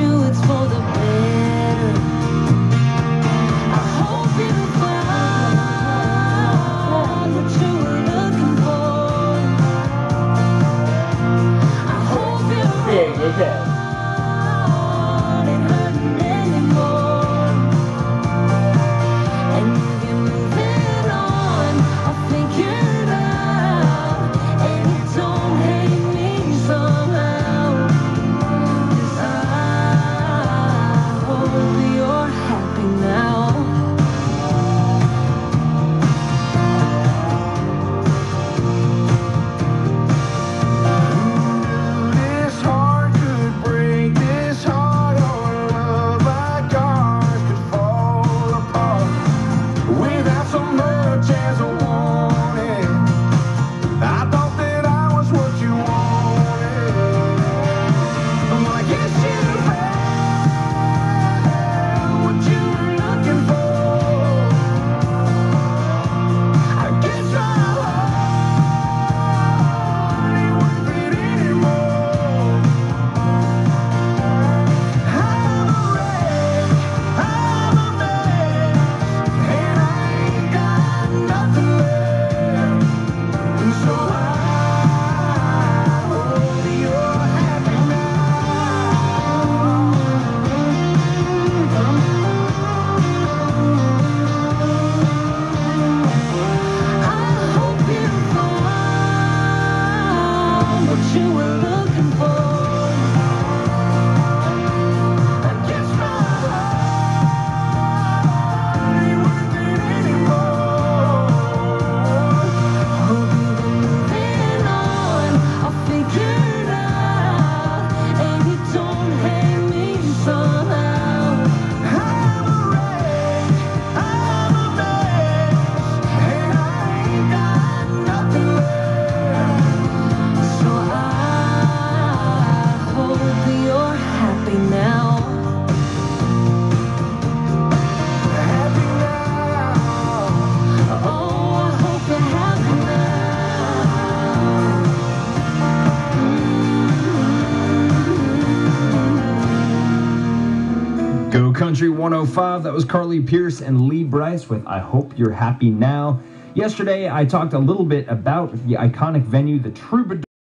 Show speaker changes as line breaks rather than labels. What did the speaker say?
you it's for the better. I hope you found what you were looking for. I hope you ain't hurting anymore. And you've been moving on, I'll figure it out. And you don't hate me somehow, 'cause I hope you're happy now.
This heart could break, this heart on love like ours could fall apart without so much as a warning. I thought that I was what you wanted. Well, I guess you found what you were looking for. I guess my heart ain't worth it anymore. I'm a wreck, I'm a mess, and I ain't got nothing left. And so I hope you're happy now. I hope you found what you were looking for. I guess my heart ain't worth it anymore. Hope you've been moving on, I'll figure it out. And you don't hate me somehow. I'm a wreck, I'm a mess, and I ain't got nothing left. So I hope you're happy now. Happy now. Oh, I hope you're happy now.
Go Country 105. That was Carly Pearce and Lee Brice with I Hope You're Happy Now. Yesterday, I talked a little bit about the iconic venue, the Troubadour.